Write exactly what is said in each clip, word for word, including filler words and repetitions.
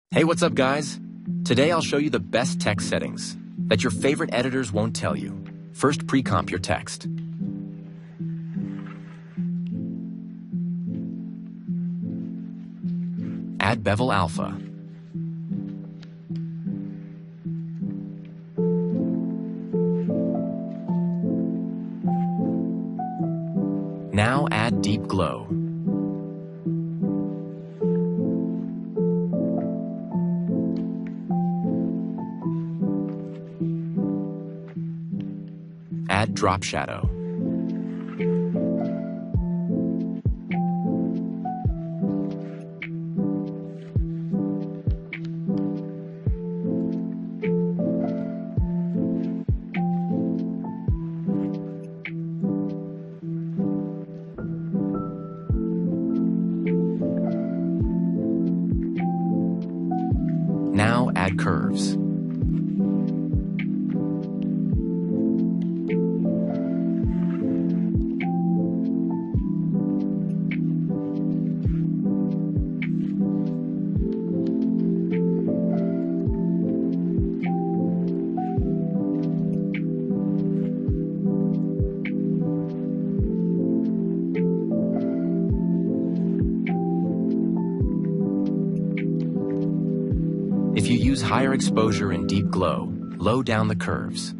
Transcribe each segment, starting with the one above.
Hey, what's up, guys? Today I'll show you the best text settings that your favorite editors won't tell you. First, pre-comp your text. Add bevel alpha. Now add deep glow. Add drop shadow. Now add curves. If you use higher exposure and deep glow, low down the curves.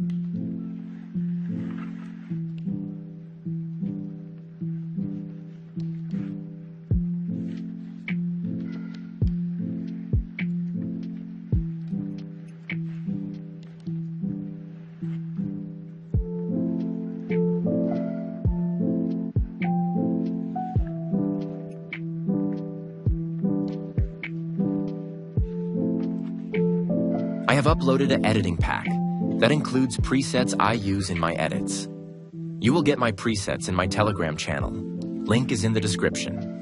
I have uploaded an editing pack that includes presets I use in my edits. You will get my presets in my Telegram channel. Link is in the description.